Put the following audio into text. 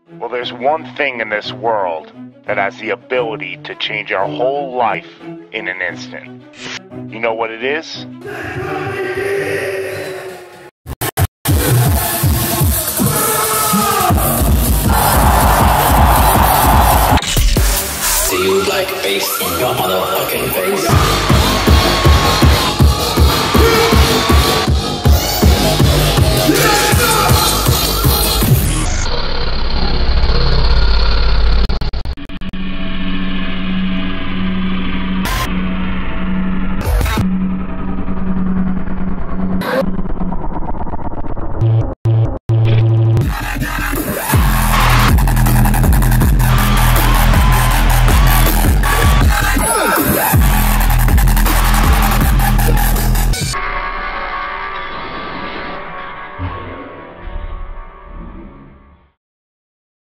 Well, there's one thing in this world that has the ability to change our whole life in an instant. You know what it is? Do you like bass in your motherfucking face?